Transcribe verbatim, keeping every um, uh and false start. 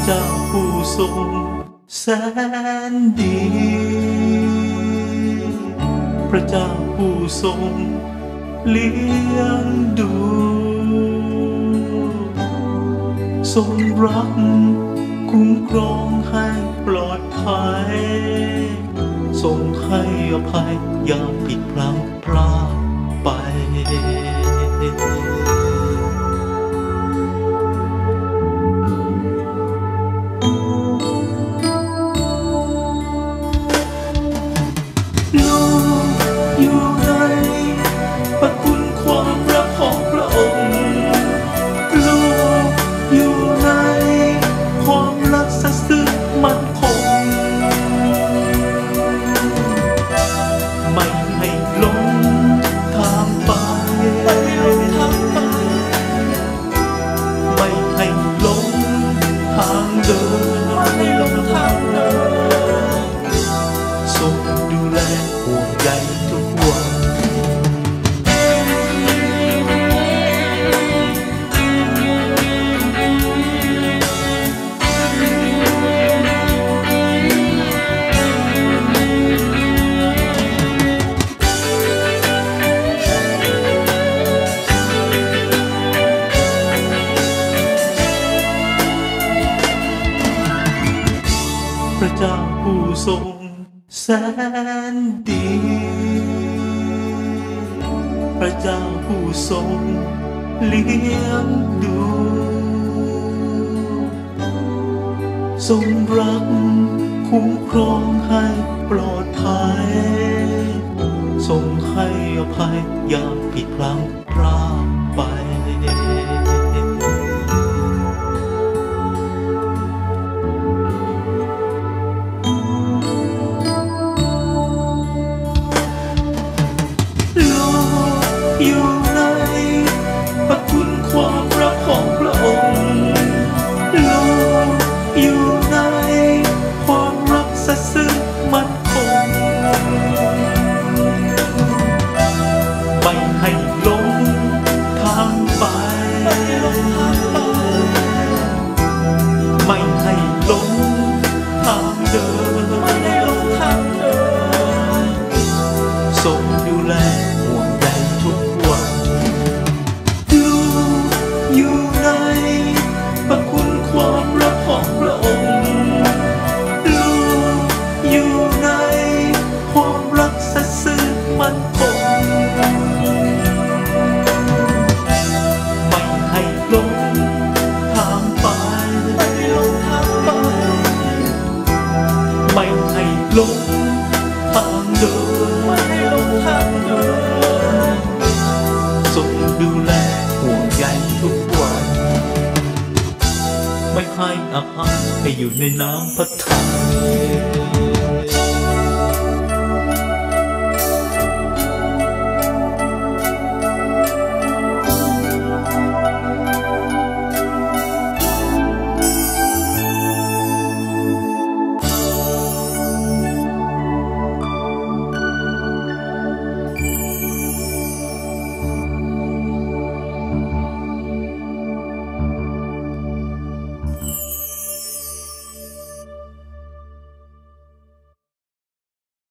เจ้าผู้ทรงแสนดีพระเจ้าผู้ทรงเลี้ยงดูทรงรักคุ้มครองให้ปลอดภัยทรงให้อภัยยามผิดพลั้งพลาดไปลูกอยู่ในพระคุณความรักของพระองค์ลูกอยู่ในความรักสัตย์ซื่อมั่นคงไม่ให้หลงทางไปไม่ให้หลงทางไปไม่ให้หลงทางเดินไม่ให้หลงทางเดินทรงดูแลห่วงใยทุกวันพระเจ้าผู้ทรงแสนดีพระเจ้าผู้ทรงเลี้ยงดูทรงรักคุ้มครองให้ปลอดภัยทรงให้อภัยยามผิดพลั้งพลาดไปอยู่ในพระคุณความรักของพระองค์ลูกอยู่ในความรักสัตย์ซื่อมั่นคงไม่ให้หลงทางไปไม่ให้หลงทางเดินไม่ให้หลงทางเดินทรงดูแลห่วงใยทุกวันลูกอยู่ในพระคุณความรักของพระองค์ลูกอยู่ในความรักสัตย์ซื่อมั่นคงไม่ให้หลงทางไปไม่ให้หลงทางไปไม่ให้หลงทางเดินไม่ให้หลงทางเดินทรงดูแลห่วงใยทุกวันไม่ให้อาหารให้อยู่ในน้ำพระทัย